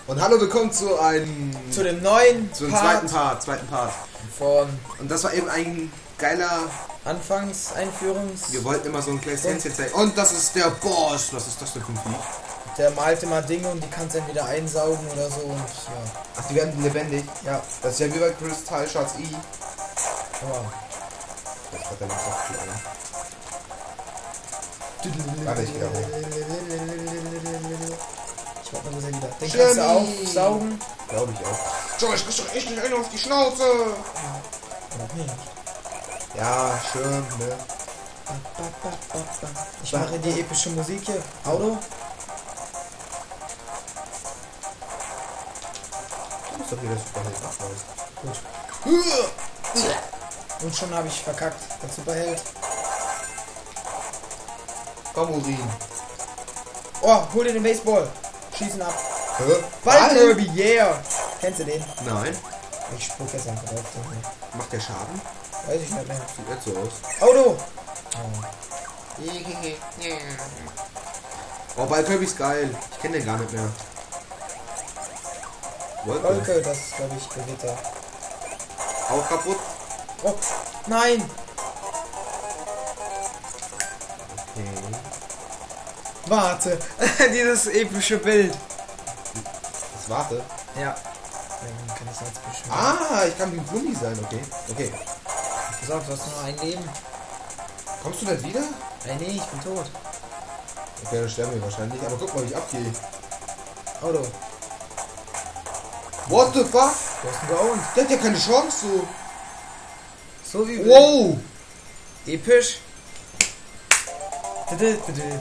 Und hallo, willkommen zu dem neuen zweiten Part. Von Und das war eben ein geiler Einführungs. Wir wollten immer so ein kleines Händchen zeigen. Und das ist der Boss. Was ist das denn für ein Vieh? Der malt immer Dinge und die kannst du entweder einsaugen oder so und ja. Ach, die werden lebendig? Ja. Das ist ja wie bei Crystal Shards E. Wow. Das hat er nicht so viel, Warte, ich wieder hoch. Ich warte mal, wo er wieder. Den kannst du aufsaugen. Glaube ich auch. Josh, kriegst doch echt nicht einen auf die Schnauze! Oder nicht? Ja, schön, ne? Ich mache die epische Musik hier. Auto. Du bist doch wieder Superheld nachweist. Gut. Und schon habe ich verkackt. Der Superheld. Komm, Urin. Oh, hol dir den Baseball. Schießen ab. Hä? Ball-Derby, yeah. Kennst du den? Nein. Ich spuck jetzt einfach drauf. Macht der Schaden? Weiß ich nicht mehr. Sieht nicht so aus. Auto. Oh, Ball Kirby ist geil. Ich kenne den gar nicht mehr. Wolke, das ist glaube ich Gewitter. Auch kaputt. Oh, nein. Okay. Warte. Dieses epische Bild. Das warte. Ja. Dann kann ich jetzt bestimmt. Ah, ich kann wie ein Wundi sein, okay. Okay. Pass auf, du hast nur ein Leben. Kommst du nicht wieder? Nee, ich bin tot. Okay, dann sterben wir wahrscheinlich. Aber guck mal, wie ich abgehe. Auto. What the fuck? Du hast ihn geowned. Der hat ja keine Chance so. So wie Wow. episch. So einen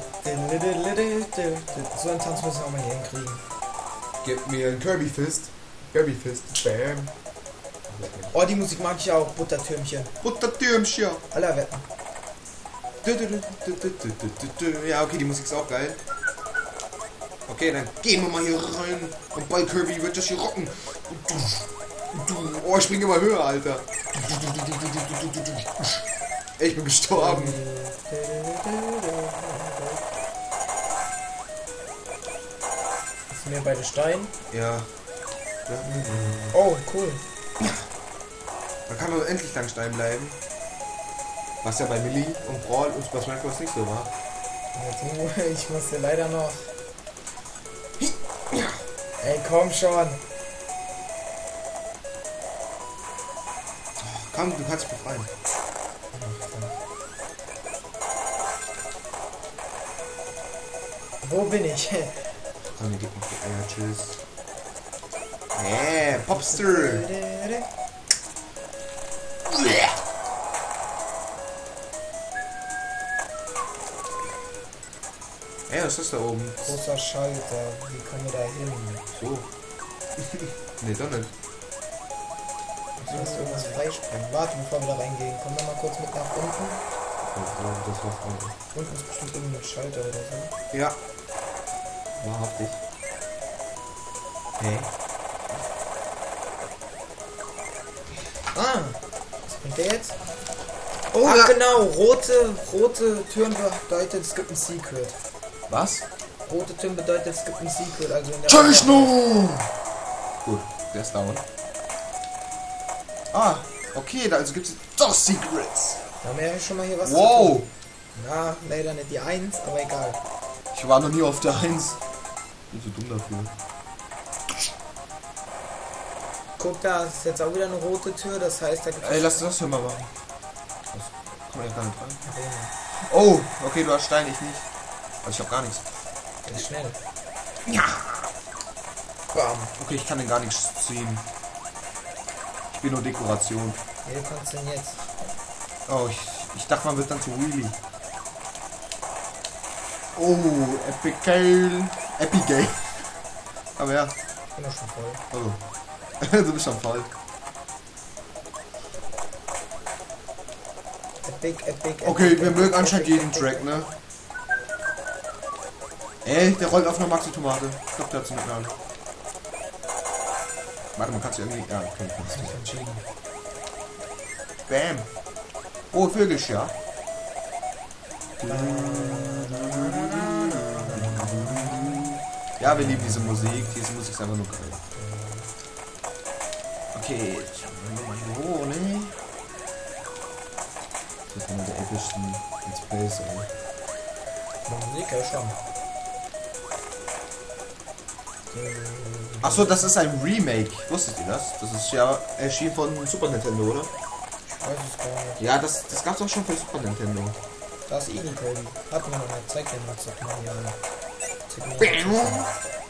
Tanz müssen wir auch mal hier hinkriegen. Gib mir einen Kirby Fist. Kirby Fist. Bam. Oh, die Musik mag ich auch. Buttertürmchen. Buttertürmchen. Aller Wetten. Ja, okay, die Musik ist auch geil. Okay, dann gehen wir mal hier rein. Und bei Kirby wird das hier rocken. Oh, ich springe immer höher, Alter. Ich bin gestorben. Das sind wir beide Stein. Ja. Oh, cool. Dann kann man endlich lang Stein bleiben. Was ja bei Melee und Brawl und Super Smash Bros. Nicht so war. Ich muss hier leider noch. Ey, komm schon. Komm, du kannst dich befreien. Wo bin ich? Komm, hier geht noch die Eier, tschüss. Popster! Was ist das da oben? Großer Schalter. Wie kommen wir da hin? So. Nee, doch nicht. Du musst irgendwas freispringen. Warte, bevor wir da reingehen. Komm doch mal kurz mit nach unten. Das war's auch. Unten ist bestimmt irgendein Schalter oder so. Ja. Wahrhaftig. Hey. Ah! Was bringt der jetzt? Oh, ja. Genau. Rote Türen bedeutet, es gibt ein Secret. Was? Rote Türen bedeutet, es gibt ein Secret. Also in der Techno! Gut, der ist down. Ah, okay, da also gibt es doch Secrets. Da haben wir ja schon mal hier was zu Wow! tun. Ja, leider nicht die 1, aber egal. Ich war noch nie auf der 1. Bin so dumm dafür. Guck, da ist jetzt auch wieder eine rote Tür, das heißt, da gibt Ey, lass das hier mal machen. Das kann man ja gar nicht rein. Oh, okay, du hast Stein, ich nicht. Also ich hab gar nichts. Der ist schnell. Ja. Bam. Okay, ich kann den gar nichts ziehen. Ich bin nur Dekoration. Ja, du kannst den jetzt. Oh, ich dachte, man wird dann zu Wheelie. Oh, Epic Gale. Epic Gale. Aber ja. Ich bin doch schon voll. Oh. Du bist schon voll. Epic. Okay, wir mögen anscheinend jeden Track, ne? Ey, der rollt auf eine Maxi-Tomate. Ich glaube, der hat sie nicht mehr an. Warte, man kann sie irgendwie... Ja, okay, kannst du. Entschieden. Bam. Oh, Vögelsch, ja. Ja, wir lieben diese Musik. Diese Musik ist einfach nur geil. Okay, jetzt schauen wir mal hier hoch, ne? Das ist einer der epischsten Let's Plays, ey. Musik, ja schon. Achso, das ist ein Remake. Wusstet ihr das? Das ist ja erschienen von Super Nintendo, oder? Ich weiß es gar nicht. Ja, das gab's auch schon für Super Nintendo. Da ist Eagle Cody. Hat mir noch mal zeigt den mal, zeig mal hier an.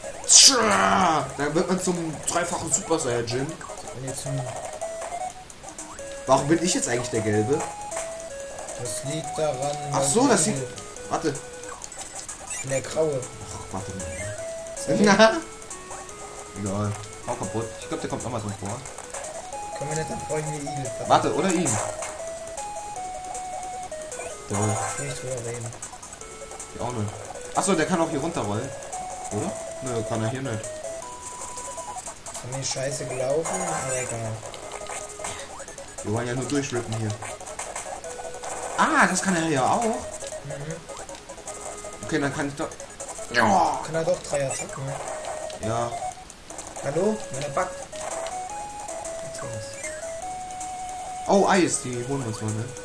Da wird man zum dreifachen Super Saiyajin. Und jetzt, Warum bin ich jetzt eigentlich der Gelbe? das liegt daran. Ach weil so, die das sieht. Eagle Warte. in der Graue. Ach, warte mal. Na? Egal. Auch kaputt. Ich glaube, der kommt nochmal drin vor. Können wir nicht, dann freuen wir Eagle. Warte, oder ihn? Der will Nicht drüber reden. auch nicht. Achso, der kann auch hier runterrollen. Oder? Nö, kann er hier nicht. Ist mir scheiße gelaufen, aber egal. Wir wollen ja nur durchrippen hier. Ah, das kann er ja auch. Okay, dann kann ich doch. Ja. Kann er doch 3 Attacken. Ja. Hallo? Meine Back. Oh, Eis, die holen wir uns mal, ne?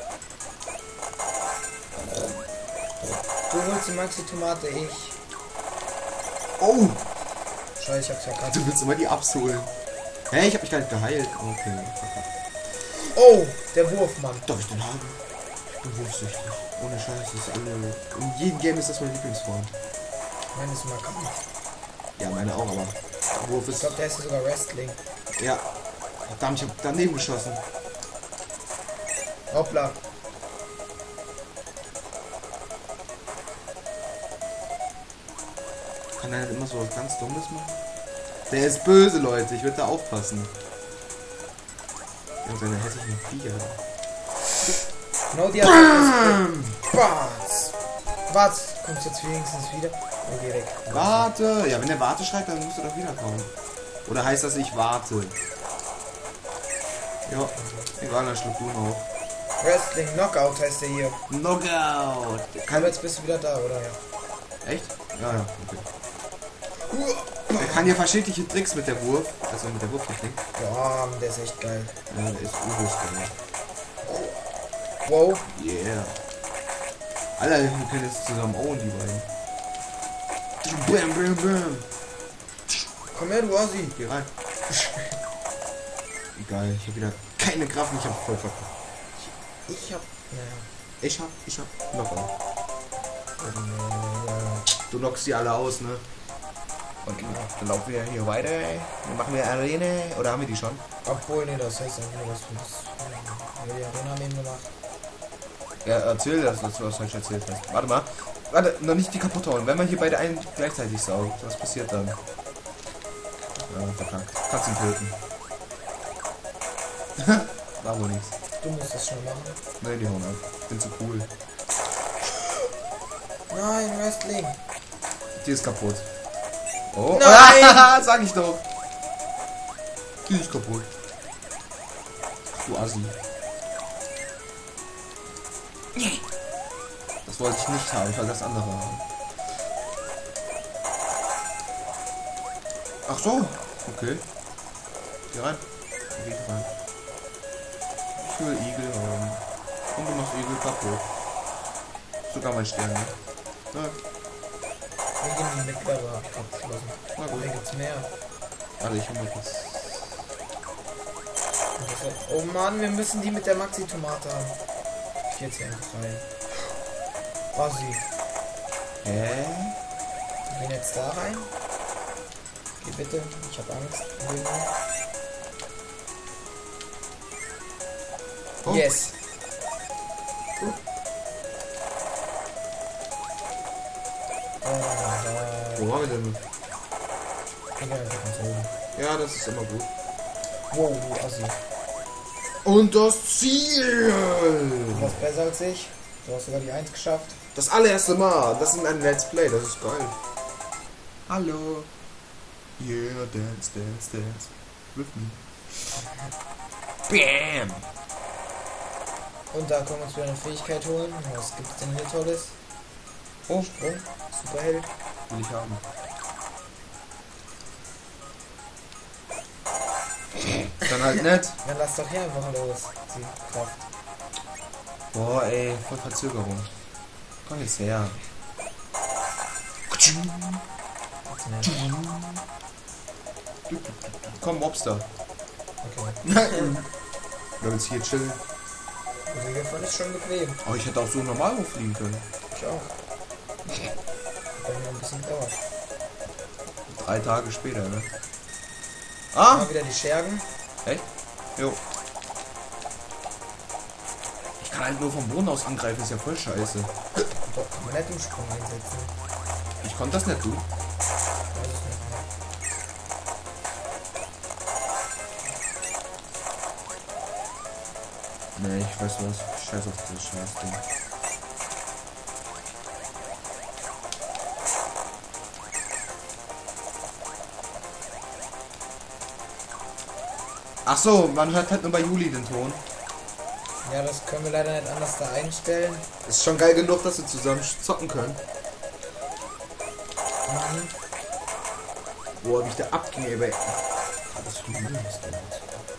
Du holst die Maxi-Tomate, ich. Oh! Scheiße, ich hab's ja gerade. Du willst immer die Ups holen. Hä, ich hab mich gar nicht geheilt. Okay. Oh, der Wurfmann. Darf ich den haben? Ich bin wurfsüchtig. Ohne Scheiß, das ist alle. In jedem Game ist das meine Lieblingsform. Meine ist markant. Ja, meine auch, aber. Wurf Ich ist. glaube, der ist sogar Wrestling. Ja. Verdammt, ich hab daneben geschossen. Hoppla. Kann er nicht immer so was ganz Dummes machen? Der ist böse, Leute. Ich würde da aufpassen. Ja, seine hässlichen Viecher. Genau die Attacke. Was? Was? Kommst du jetzt wenigstens wieder? Und geh weg. Warte! Ja, wenn er Warte schreibt, dann musst du doch wiederkommen. Oder heißt das, ich warte? Ja, egal, dann schluck du noch. Wrestling Knockout heißt der hier. Knockout! Aber jetzt bist du wieder da, oder? Ja. Echt? Ja, ja, okay. Er kann hier verschiedene Tricks mit der Wurf, also mit der Wurftechnik. Ja, der ist echt geil. Ja, der ist übelst geil. Wow. Yeah. Alter, wir können jetzt zusammen owen, die beiden. Bam, bam, bam. Komm her, du Ossi. Geh rein. Geil, ich hab wieder keine Kraft, ich hab voll verkackt. Ich hab. Naja. Ich hab Knockout. Du knockst die alle aus, ne? Und dann laufen wir hier weiter. Dann machen wir Arena. Oder haben wir die schon? Obwohl, nee, das heißt einfach nur was für das. Wir die Arena haben eben gemacht. Ja, erzähl das, was du heute erzählt hast. Warte mal. Warte, noch nicht die kaputt hauen. Wenn man hier beide einen gleichzeitig saugt, was passiert dann? Ja, verkackt. Kannst ihn töten. War wohl nichts. Du musst das schon machen. Ne, die hauen ab. Ich bin zu cool. Nein, Wrestling. Die ist kaputt. Oh, Nein! sag ich doch. Die ist kaputt. Du Assi. Das wollte ich nicht haben, ich wollte das andere haben. Ach so, okay. Geh rein. Geh rein. Ich will Igel haben. Und du machst Igel kaputt. Sogar mein Stern. Ne? Ja. Wir gehen die mittlere abgeschlossen. Na gut. Hier gibt's mehr. Warte, ich hol mir kurz. Oh Mann, wir müssen die mit der Maxi-Tomate haben. Ich geh jetzt hier einfach rein. Ossi. Hä? Wir gehen jetzt da rein. Geh bitte, ich hab Angst. Oh. Yes. Wo waren wir denn? Egal, wir können oben. Ja, das ist immer gut. Wow, du Assi. Und das Ziel! Du warst besser als ich. Du hast sogar die 1 geschafft. Das allererste Mal. Das ist ein Let's Play. Das ist geil. Hallo. Yeah, dance, dance, dance. With me. Bam! Und da können wir uns wieder eine Fähigkeit holen. Was gibt's denn hier Tolles? Oh, Sprung. Superheld. Will ich haben. Ist dann halt nett. Dann lass doch hier einfach los. Die Kraft. Boah, ey, voll Verzögerung. Komm jetzt her. Komm, Mobster. Okay. Nein. Wir uns hier chillen. Also hier fand ich schon bequem. Oh, ich hätte auch so normal hochfliegen können. Ich auch. Hat bei mir ein bisschen gedauert. 3 Tage später, ne? Ah! Mal wieder die Schergen. Echt? Jo. Ich kann halt nur vom Boden aus angreifen, ist ja voll scheiße. Doch, kann man nicht im Sprung einsetzen. Ich konnte das nicht, du. Weiß ich nicht mehr. Nee, ich weiß was. Scheiß auf das Scheißding. Ach so, man hört halt nur bei Juli den Ton. Ja, das können wir leider nicht anders da einstellen. Ist schon geil genug, dass wir zusammen zocken können. Mhm. Boah, wie ich da abging, ey. Das ist viel Müll, was da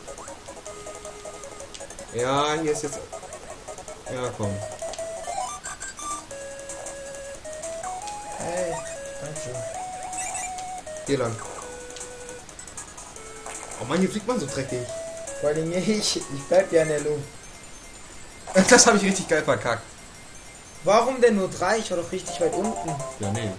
ist. Ja, hier ist jetzt... Ja, komm. Hey, dankeschön. Hier lang. Oh Mann, hier fliegt man so dreckig. Vor allem ich bleib ja in der Luft. Das habe ich richtig geil verkackt. Warum denn nur 3? Ich war doch richtig weit unten. Ja, nee.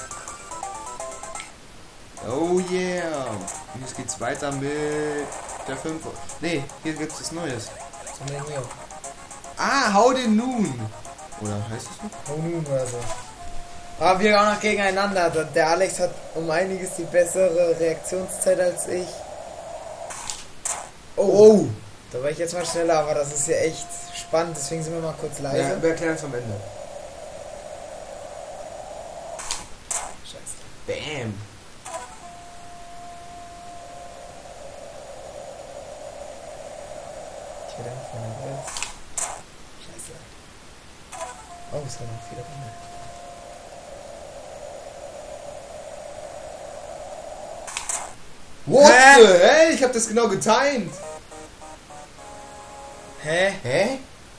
Oh yeah. Und jetzt geht's weiter mit der 5. Nee, hier gibt's was Neues. Was haben wir denn hier? Ah, hau den nun. Oder heißt es so? Oh nun oder so. Aber wir auch noch gegeneinander. Der Alex hat um einiges die bessere Reaktionszeit als ich. Oh. Da war ich jetzt mal schneller, aber das ist ja echt spannend. Deswegen sind wir mal kurz leise. Ja, wir erklären es am Ende. Scheiße. Bam. Ich werde nicht von der Welt. Scheiße. Oh, es war noch wieder drin. What Hä? the hell? Ich hab das genau getimed. Hä? Hä?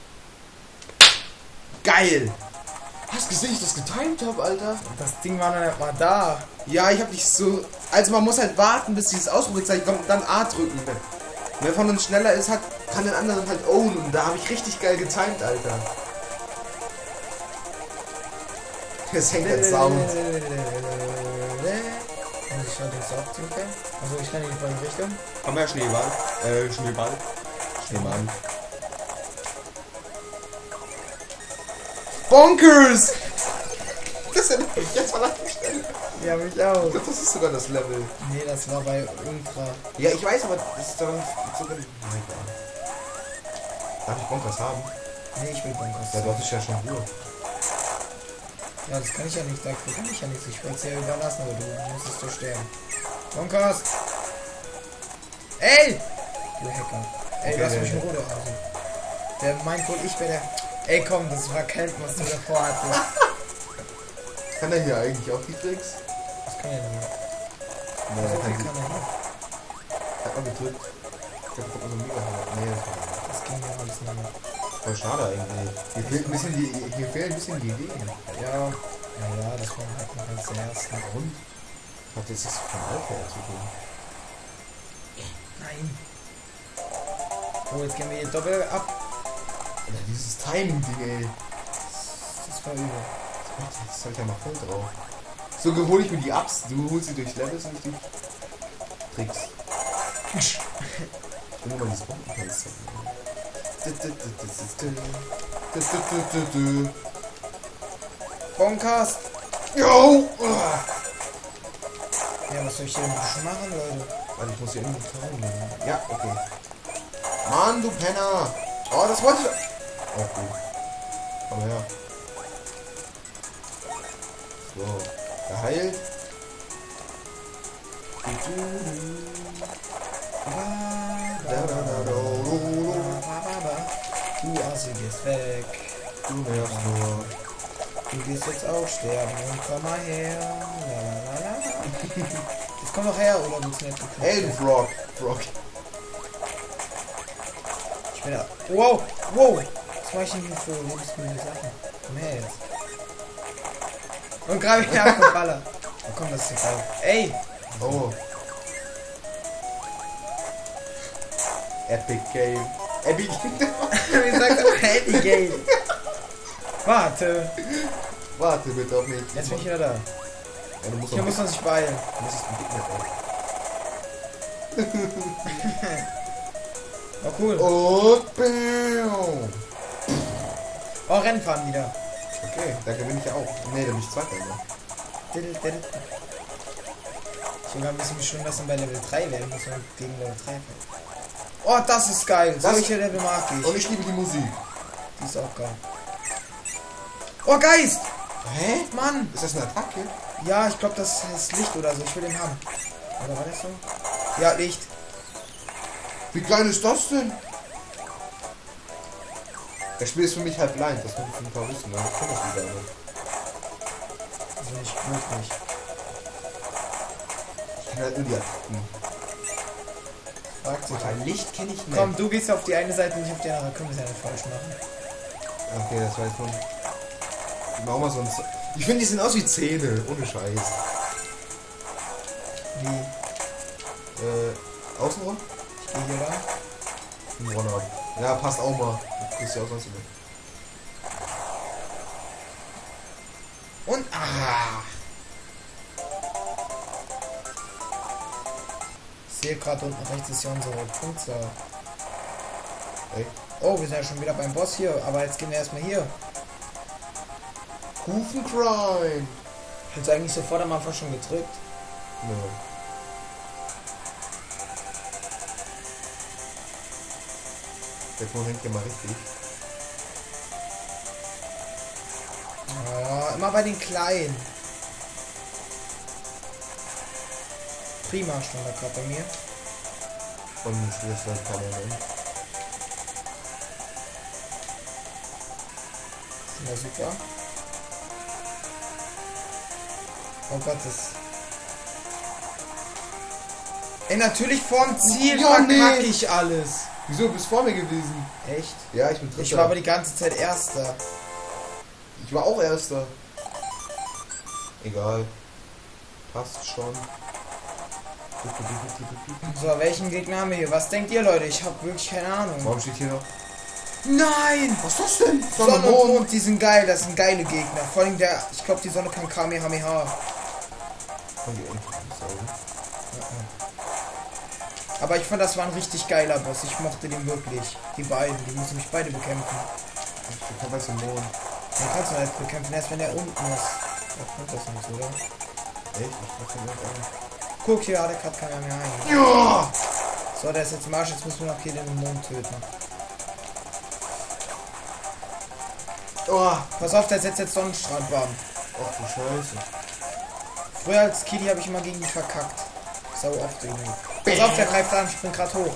Geil. Hast du gesehen, wie ich das getimed habe, Alter? Das Ding war noch nicht mal da. Ja, ich hab nicht so... Also man muss halt warten, bis dieses Ausrufezeichen kommt und dann A drücken. Wer von uns schneller ist, kann den anderen halt ownen. Und da habe ich richtig geil getimed, Alter. Es hängt der Sound. Muss ich schon den Sound ziehen können? Also ich kann in die falsche Richtung. Komm her, Schneeball. Schneeball. Schneemann. Bonkers! Das ist ja nicht jetzt mal Stelle. Ja, mich auch. Ich glaube, das ist sogar das Level. Nee, das war bei Ultra. Ja, ich weiß, aber das ist doch sogar... Nein, egal. Darf ich Bonkers haben? Nee, ich will Bonkers. Ja, dort ist ja schon Ruhe. Ja, das kann ich ja nicht. Dafür kann ich ja nichts. Ich werde es ja überlassen, aber du musstest doch sterben. Bonkers! Ey! Du Hacker. Ey, Okay, lass mich in Ruhe, also. Der meint wohl, ich wäre der... Ey, komm, das war Camp, was du davor hattest. Kann er hier eigentlich auch die Tricks? Das kann er nicht. Nee, So er viel kann kann er nicht. Hat man gedrückt. Ich hab guck mal so mega hart. Nee, das war nicht. Das ging ja alles nicht mehr. Voll schade eigentlich. Hier fehlt ein bisschen hier fehlen ein bisschen die Ideen. Ja. Ja, das war halt noch als der erste. Und? Hat das jetzt von Alpha zu tun? Nein. Oh, jetzt gehen wir hier doppelt ab. Ja, dieses Timing-Ding, ey. Das war übel. Das halt ja mal voll drauf. So hole ich mir die Ups. Du holst sie durch Levels und ich durch Tricks. Ich will nur mal dieses Bombenfenster. Bonkers! Yo! Ja, was soll ich denn machen, Leute? Warte, ich muss hier irgendwie timen. Ja, okay. Mann, du Penner! Oh, das wollte ich... Auch gut. Komm her. So, geheilt. Du Assi gehst weg. Du nervst nur. Du gehst jetzt auch sterben und komm mal her. Lalalala. Jetzt komm doch her, oder willst du nicht bekommen? Hey, du Frog. Frog. Ich bin da. Wow, wow. Was mache ich denn hier für lebensmüde Sachen? Komm her jetzt. Und gerade wieder ab und baller. Oh komm, das ist so geil. Ey! Oh. Epic Game. Epic Wie sagt er? Happy Game. Warte. Warte bitte auf mich. Jetzt bin ich wieder da. Ja, du musst Hier muss man sich beeilen. Du musst den Gegner Oh cool. Und bam. Oh, Rennen fahren wieder. Okay, da gewinne ich ja auch. Nee, da bin ich Zweiter. Ne? Ich will mal ein bisschen schon, dass man bei Level 3 werden muss und gegen Level 3 fällt. Oh, das ist geil. Solche Level mag ich. Und ich liebe die Musik. Die ist auch geil. Oh, Geist! Hä? Mann! Ist das eine Attacke? Ja, ich glaube, das ist Licht oder so. Ich will den haben. Oder war das so? Ja, Licht. Wie geil ist das denn? Das Spiel ist für mich halt blind. Das muss ich ein paar wissen. Ne? Ich kenn das wieder nicht. Also nicht möglich. Ich kenne halt nur die Attacken. Fragt sich. Ein Licht kenne ich nicht. Komm, du gehst auf die eine Seite, nicht auf die andere. Können wir es ja nicht falsch machen. Okay, das war jetzt schon. Die machen mal so ein ich finde, die sehen aus wie Zähne. Ohne Scheiß. Wie? Außenrum? Ich gehe hier lang. Ein Runner. Ja, passt auch mal. Ist ja auch sonst immer. Und ah! Ich sehe gerade unten rechts ist ja unsere Punktzahl. Ey. Oh, wir sind ja schon wieder beim Boss hier, aber jetzt gehen wir erstmal hier. Hufencrime! Hättest du eigentlich sofort am Anfang schon gedrückt? Nö. Der Ton hängt ja mal richtig. Ja, immer bei den Kleinen. Prima stand da gerade bei mir. Und Schwester kann er nicht. Ja, super. Oh Gott, das... Ey, natürlich vorm Ziel Ja, verkacke nee. ich alles. Wieso? Du bist vor mir gewesen. Echt? Ja, ich bin Dritter. Ich war aber die ganze Zeit Erster. Ich war auch Erster. Egal. Passt schon. So, welchen Gegner haben wir hier? Was denkt ihr, Leute? Ich habe wirklich keine Ahnung. Warum steht hier noch? Nein! Was ist das denn? Sonne und Mond, die sind geil. Das sind geile Gegner. Vor allem der... Ich glaube, die Sonne kann Kamehameha. Von die unten saugen. Aber ich fand, das war ein richtig geiler Boss. Ich mochte den wirklich. Die beiden. Die müssen mich beide bekämpfen. Ich kann was im Mond. Den kannst du halt bekämpfen, erst wenn der unten ist. Da kommt das nicht, oder? Echt? Ich mach den Mond an. Guck, hier, der kann ja mehr ein. Ja! So, der ist jetzt im Arsch. Jetzt müssen wir noch hier den Mond töten. Oh! Pass auf, der setzt jetzt Sonnenstrahlbahn. Ach du Scheiße. Früher als Kitty habe ich immer gegen die verkackt. Sau oft irgendwie. Pass auf, der greift an. Ich bin gerade hoch.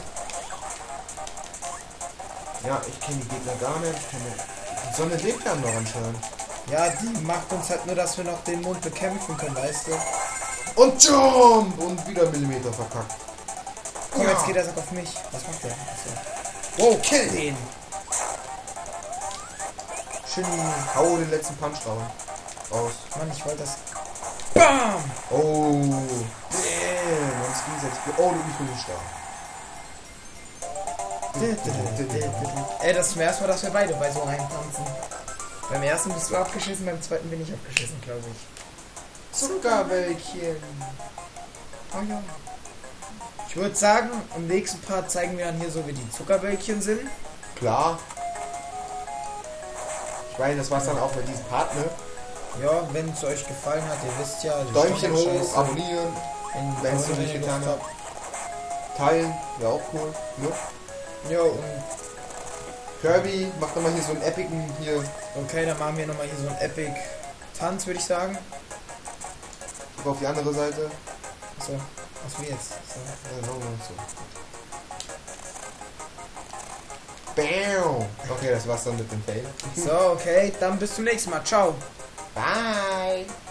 Ja, ich kenne die Gegner gar nicht. Die Sonne lebt ja noch anscheinend. Ja, die macht uns halt nur, dass wir noch den Mond bekämpfen können, weißt du? Und Jump! Und wieder Millimeter verkackt. Komm, Ja. jetzt geht er auf mich. Was macht der? Achso. Wow, kill den! Schön. Hau den letzten Punch raus. Mann, ich wollte das. BAM! Oh! Damn! Man ist gegenseitig. Oh, du bist nicht stark. Ey, das ist zum ersten Mal, dass wir beide bei so einem tanzen. Beim ersten bist du abgeschissen, beim zweiten bin ich abgeschissen, glaube ich. Zuckerbällchen. Oh ja. Ich würde sagen, im nächsten Part zeigen wir dann hier so, wie die Zuckerbällchen sind. Klar. Ich meine, das war's dann auch mit diesem Part, ne? Ja, wenn es euch gefallen hat, ihr wisst ja, die Däumchen hoch, Scheiße. abonnieren, wenn es noch nicht getan habt. Teilen, wäre auch cool, ne? Ja, und Kirby, macht nochmal hier so einen epischen hier. okay, dann machen wir nochmal hier so einen Epic Tanz, würde ich sagen. Guck auf die andere Seite. So, was wir jetzt? So. Ja, machen wir so. Bam! Okay, das war's dann mit dem Fail. So, okay, dann bis zum nächsten Mal. Ciao. Bye!